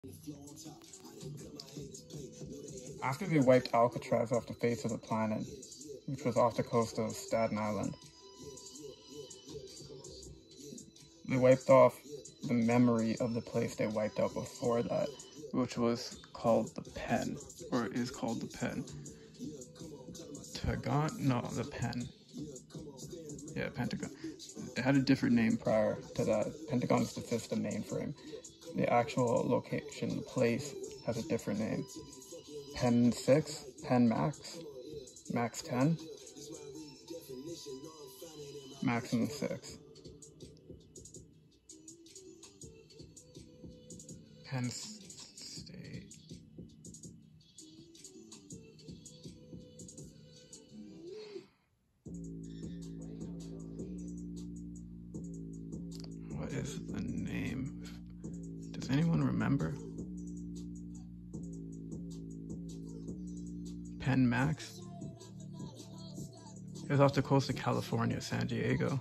After they wiped Alcatraz off the face of the planet, which was off the coast of Staten Island, they wiped off the memory of the place they wiped out before that, which was called the Pen, or is called the Pen. The Pen. Yeah, Pentagon. It had a different name prior to that. Pentagon is the system mainframe. The actual location, the place, has a different name. Pen 6, Pen Max, Max 10, Maximum 6. Penn State. What is the name? Does anyone remember? Penn Max? It was off the coast of California, San Diego.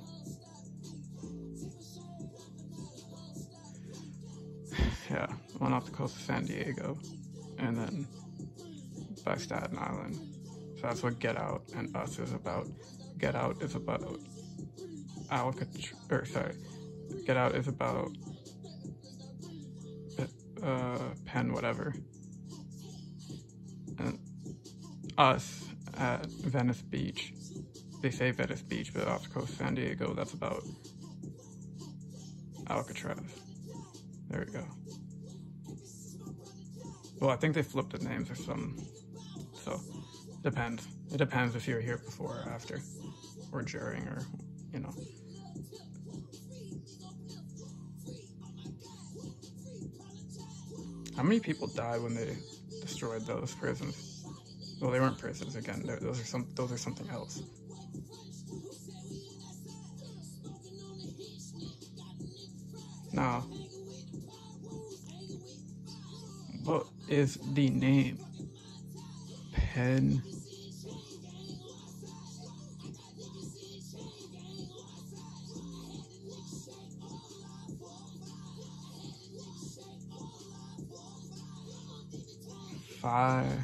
Yeah, one off the coast of San Diego, and then by Staten Island. So that's what Get Out and Us is about. Get Out is about Get Out is about Penn whatever. And Us at Venice Beach. They say Venice Beach, but off the coast of San Diego, that's about Alcatraz. There we go. Well, I think they flipped the names or something. So, depends. It depends if you're here before or after. Or during, or, you know. How many people died when they destroyed those prisons? Well, they weren't prisons again. Those are something else. Now, what is the name? Penn. Five.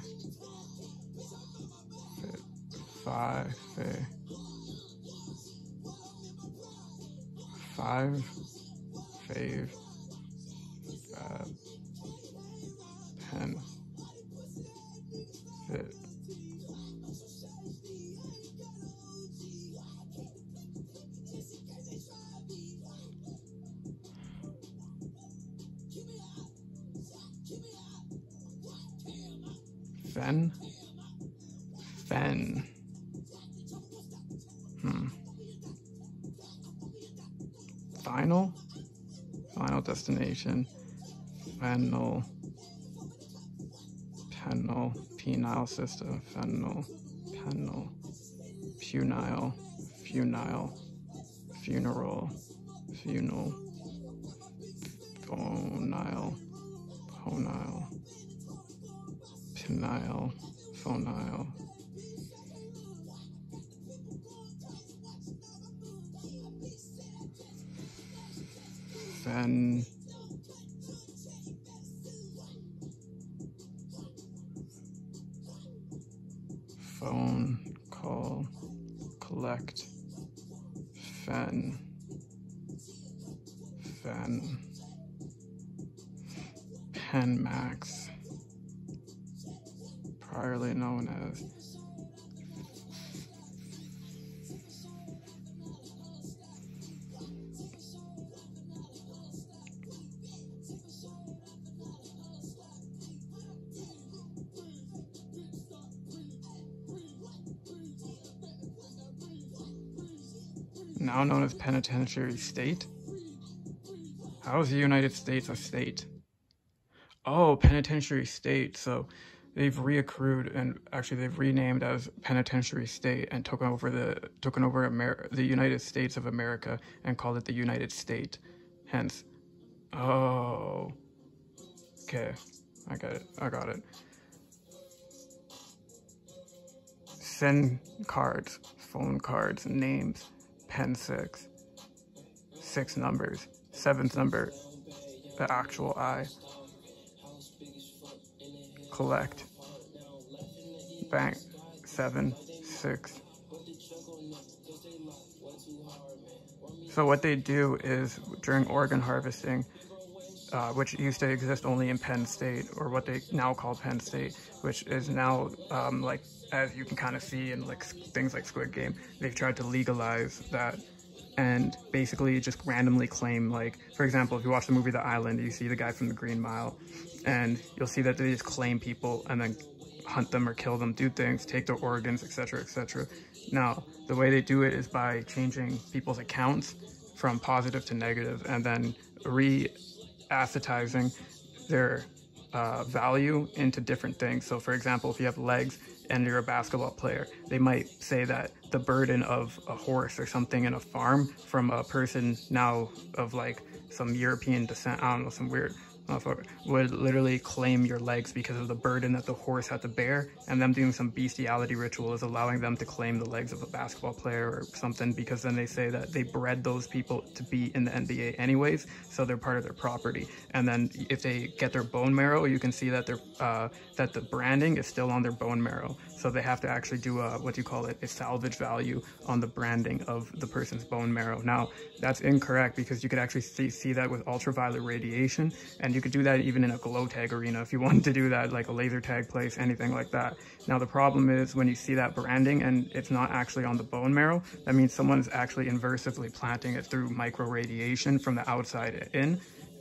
Fave. Pen. Fit. Fen. Final destination. Penile system. Penile, funile, funeral, phonile, penile, phonile. Phone, call, collect, fen, Penn Max, priorly known as now known as Penitentiary State. How is the United States a state? Oh, Penitentiary State. So they've reaccrued and actually they've renamed as Penitentiary State and taken over the United States of America and called it the United State. Hence, oh, okay, I got it. SIM cards, phone cards, names, Pen 6, 6 numbers, 7th number, the actual I. collect. Bang. 7, 6. So what they do is during organ harvesting, which used to exist only in Penn State, or what they now call Penn State, which is now, like, as you can kind of see in like things like Squid Game, they've tried to legalize that and basically just randomly claim, like, for example, if you watch the movie The Island, you see the guy from the Green Mile, and you'll see that they just claim people and then hunt them or kill them, do things, take their organs, etc., etc. Now, the way they do it is by changing people's accounts from positive to negative and then re-acetizing their value into different things. So for example, if you have legs and you're a basketball player, they might say that the burden of a horse or something in a farm from a person now of like some European descent, I don't know, some weird motherfucker, would literally claim your legs because of the burden that the horse had to bear, and them doing some bestiality ritual is allowing them to claim the legs of a basketball player or something, because then they say that they bred those people to be in the NBA anyways, so they're part of their property. And then if they get their bone marrow, you can see that they're that the branding is still on their bone marrow, so they have to actually do a, what do you call it, a salvage value on the branding of the person's bone marrow. Now that's incorrect, because you could actually see that with ultraviolet radiation, and you could do that even in a glow tag arena if you wanted to do that, like a laser tag place, anything like that. Now the problem is when you see that branding and it's not actually on the bone marrow, that means someone's actually inversively planting it through micro radiation from the outside in,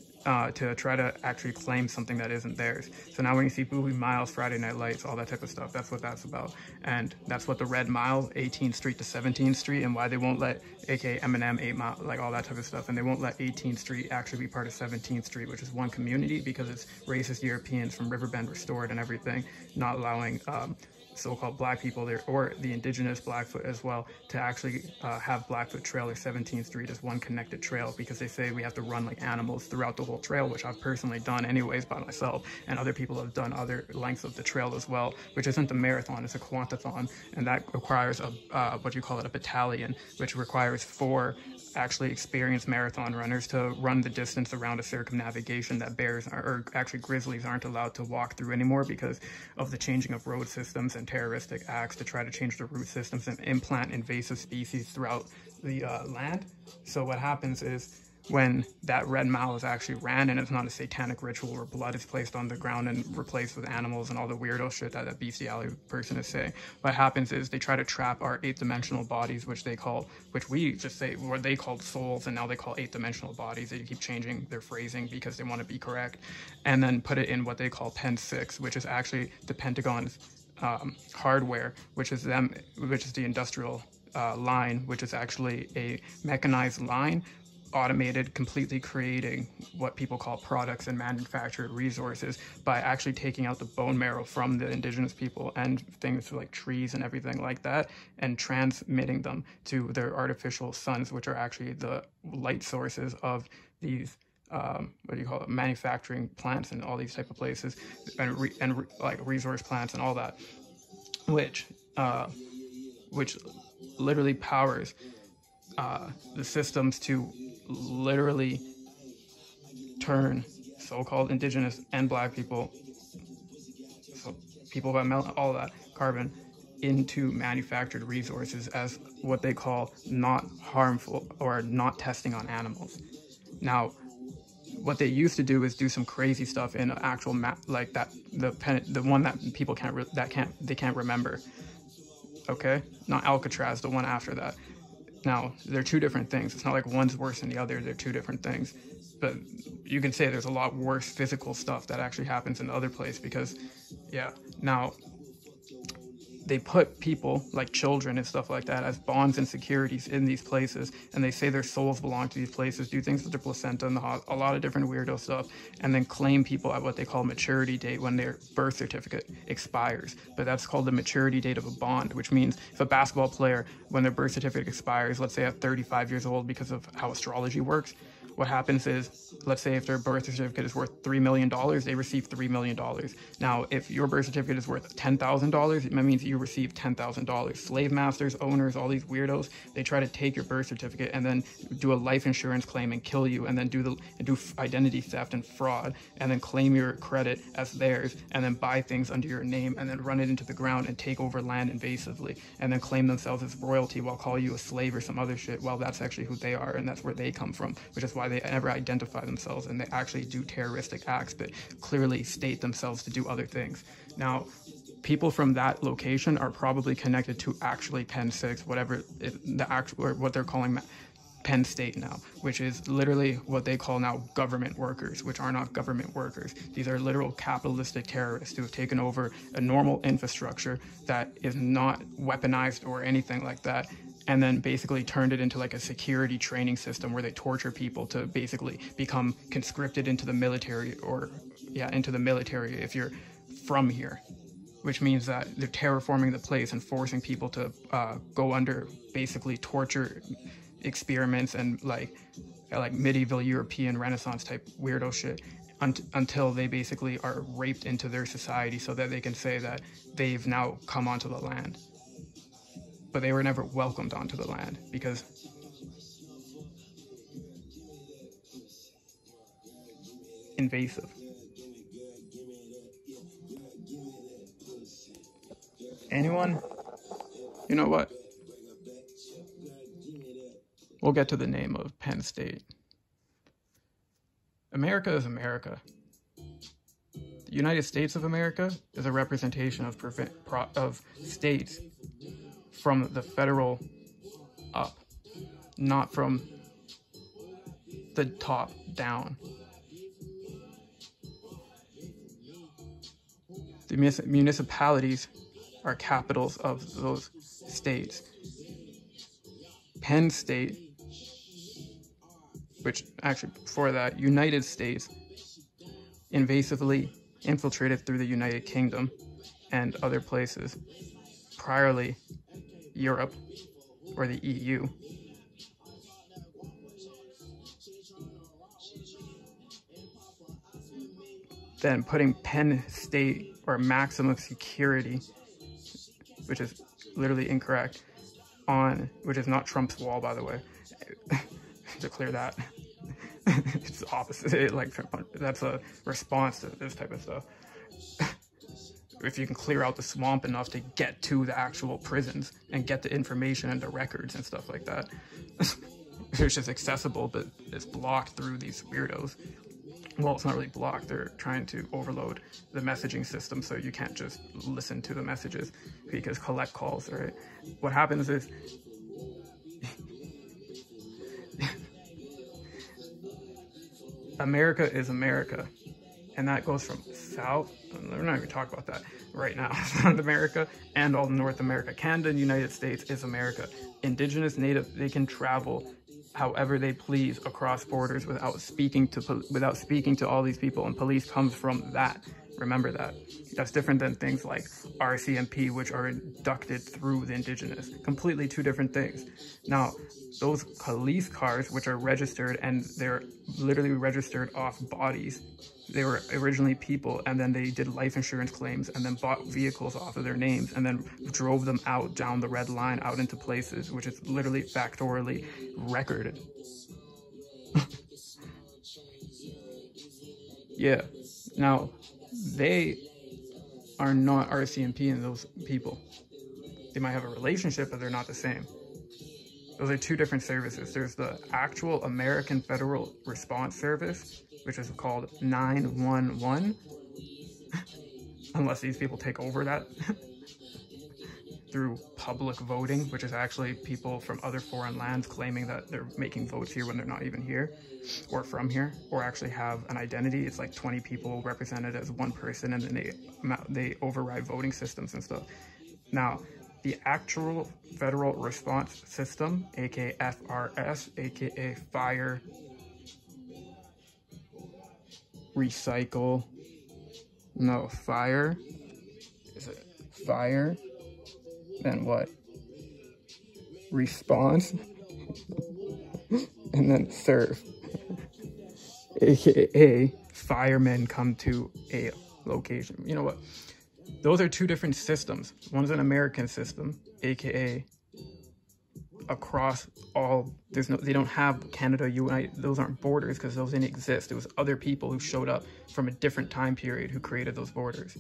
to try to actually claim something that isn't theirs. So now when you see Boobie Miles, Friday Night Lights, all that type of stuff, that's what that's about. And that's what the Red Mile, 18th Street to 17th Street, and why they won't let, aka Eminem, 8 Mile, like all that type of stuff, and they won't let 18th Street actually be part of 17th Street, which is one community, because it's racist Europeans from Riverbend Restored and everything, not allowing so-called black people there, or the indigenous Blackfoot as well, to actually have Blackfoot Trail or 17th Street as one connected trail, because they say we have to run like animals throughout the whole trail, which I've personally done anyways by myself, and other people have done other lengths of the trail as well, which isn't a marathon, it's a quantathon, and that requires a what you call it, a battalion, which requires 4 actually experienced marathon runners to run the distance around a circumnavigation that bears, or actually grizzlies, aren't allowed to walk through anymore because of the changing of road systems and terroristic acts to try to change the root systems and implant invasive species throughout the land. So what happens is, when that Red Mile is actually ran, and it's not a satanic ritual where blood is placed on the ground and replaced with animals and all the weirdo shit that that bestiality person is saying, what happens is they try to trap our 8th-dimensional bodies, which we just say, or they called souls, and now they call 8th-dimensional bodies. They keep changing their phrasing because they want to be correct, and then put it in what they call Pen 6, which is actually the Pentagon's hardware, which is the industrial line, which is actually a mechanized line, automated, completely creating what people call products and manufactured resources by actually taking out the bone marrow from the indigenous people and things like trees and everything like that, and transmitting them to their artificial suns, which are actually the light sources of these what do you call it, manufacturing plants and all these type of places, and like resource plants and all that, which literally powers the systems to literally turn so-called indigenous and black people, so people that melt all that carbon, into manufactured resources as what they call not harmful or not testing on animals. Now, what they used to do is do some crazy stuff in an actual map, like that, the one that people can't remember. Okay, not Alcatraz, the one after that. Now, they're 2 different things. It's not like one's worse than the other. They're 2 different things. But you can say there's a lot worse physical stuff that actually happens in the other place because, yeah. Now, they put people, like children and stuff like that, as bonds and securities in these places, and they say their souls belong to these places, do things with their placenta and a lot of different weirdo stuff, and then claim people at what they call maturity date when their birth certificate expires. But that's called the maturity date of a bond, which means if a basketball player, when their birth certificate expires, let's say at 35 years old, because of how astrology works, what happens is, let's say if their birth certificate is worth $3 million, they receive $3 million. Now, if your birth certificate is worth $10,000, that means you receive $10,000. Slave masters, owners, all these weirdos, they try to take your birth certificate and then do a life insurance claim and kill you, and then do identity theft and fraud, and then claim your credit as theirs, and then buy things under your name, and then run it into the ground and take over land invasively, and then claim themselves as royalty while call you a slave or some other shit. Well, that's actually who they are, and that's where they come from, which is why they never identify themselves, and they actually do terroristic acts, but clearly state themselves to do other things. Now, people from that location are probably connected to actually Penn 6, whatever the actual, or what they're calling Penn State now, which is literally what they call now government workers, which are not government workers. These are literal capitalistic terrorists who have taken over a normal infrastructure that is not weaponized or anything like that, and then basically turned it into like a security training system where they torture people to basically become conscripted into the military, or into the military if you're from here, which means that they're terraforming the place and forcing people to go under basically torture experiments and like medieval European Renaissance type weirdo shit until they basically are raped into their society so that they can say that they've now come onto the land. But they were never welcomed onto the land because invasive. Anyone? You know what? We'll get to the name of Penn State. America is America. The United States of America is a representation of states from the federal up, not from the top down. The municipalities are capitals of those states. Penn State, which actually before that, United States, invasively infiltrated through the United Kingdom and other places, priorly Europe or the EU. Then putting Penn State or maximum security, which is literally incorrect, on, which is not Trump's wall, by the way, to clear that. It's the opposite. That's a response to this type of stuff. If you can clear out the swamp enough to get to the actual prisons and get the information and the records and stuff like that, it's just accessible, but it's blocked through these weirdos. Well, it's not really blocked. They're trying to overload the messaging system so you can't just listen to the messages because collect calls, right? What happens is America is America, and that goes from South, we're not even talking about that right now, South America and all North America. Canada and United States is America. Indigenous, Native, they can travel however they please across borders without speaking to all these people, and police comes from that. Remember that. That's different than things like RCMP, which are inducted through the indigenous. Completely two different things. Now, those police cars, which are registered, and they're literally registered off bodies. They were originally people, and then they did life insurance claims, and then bought vehicles off of their names, and then drove them out down the red line, out into places, which is literally factorially recorded. Yeah. Now, they are not RCMP and those people. They might have a relationship, but they're not the same. Those are two different services. There's the actual American Federal Response Service, which is called 911, unless these people take over that through public voting, which is actually people from other foreign lands claiming that they're making votes here when they're not even here or from here, or actually have an identity. It's like 20 people represented as one person, and then they override voting systems and stuff. Now, the actual Federal Response System, aka FRS, aka Fire, Recycle, no, Fire, is it Fire, then what? Response, and then Serve. aka firemen come to a location. You know what? Those are two different systems. One's an American system, aka across all, they don't have Canada, those aren't borders because those didn't exist. It was other people who showed up from a different time period who created those borders.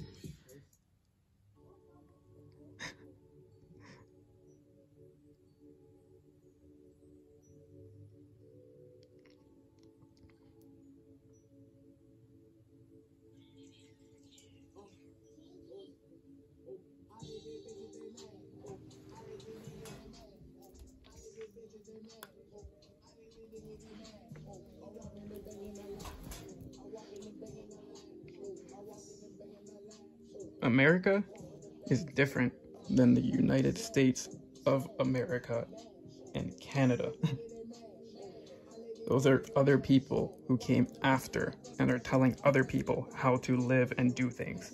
America is different than the United States of America and Canada. Those are other people who came after and are telling other people how to live and do things.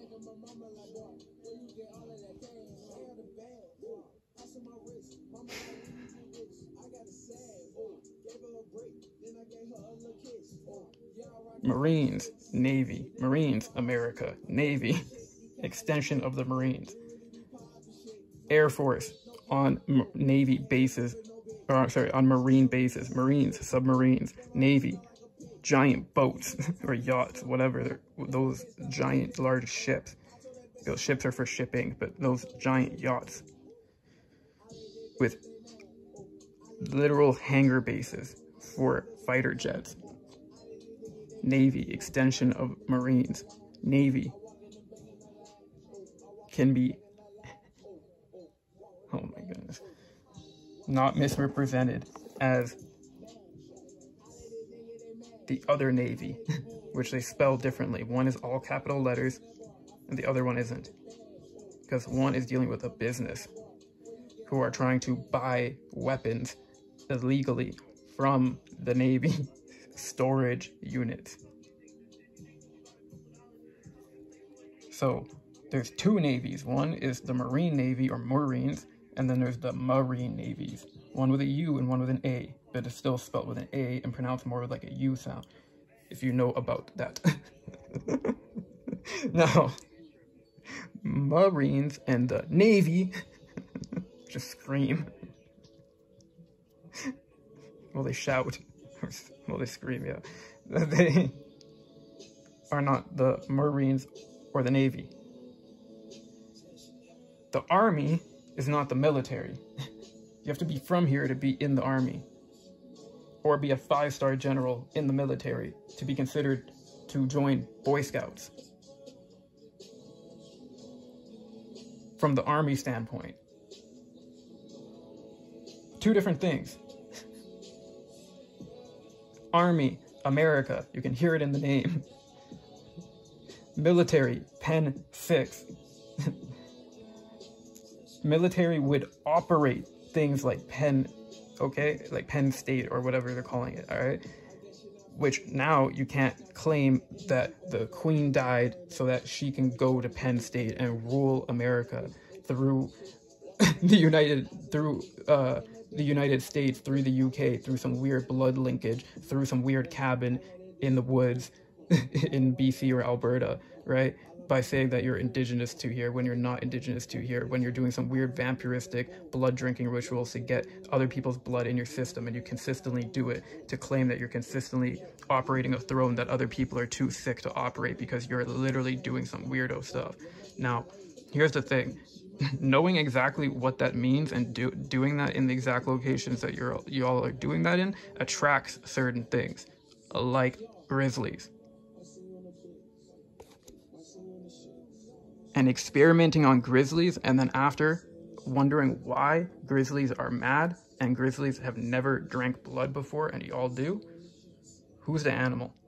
Marines, Navy, Marines, America, Navy, extension of the Marines. Air Force on Navy bases, or sorry, on Marine bases, Marines, submarines, Navy, giant boats or yachts, whatever, those giant large ships. Those ships are for shipping, but those giant yachts with literal hangar bases for fighter jets. Navy, extension of Marines. Navy can be, oh my goodness, not misrepresented as the other Navy, which they spell differently. One is all capital letters and the other one isn't, because one is dealing with a business who are trying to buy weapons illegally from the Navy storage units. So there's two navies. One is the Marine Navy or Marines, and then there's the Marine Navies. One with a U and one with an A, but it's still spelled with an A and pronounced more like a U sound, if you know about that. Now, Marines and the Navy just scream. Well, they shout. Well, they scream, yeah. They are not the Marines or the Navy. The Army is not the military. You have to be from here to be in the Army, or be a 5-star general in the military to be considered to join Boy Scouts. From the Army standpoint. Two different things. Army, America, you can hear it in the name. Military, Pen 6. Military would operate things like Penn, okay? Like Penn State or whatever they're calling it, all right? Which now you can't claim that the Queen died so that she can go to Penn State and rule America through the United States, through the UK, through some weird blood linkage, through some weird cabin in the woods in BC or Alberta, right? By saying that you're indigenous to here when you're not indigenous to here, when you're doing some weird vampiristic blood drinking rituals to get other people's blood in your system, and you consistently do it to claim that you're consistently operating a throne that other people are too sick to operate because you're literally doing some weirdo stuff. Now, here's the thing. Knowing exactly what that means and doing that in the exact locations that y'all are doing that in attracts certain things, like grizzlies. And experimenting on grizzlies and then after wondering why grizzlies are mad and grizzlies have never drank blood before and y'all do, who's the animal?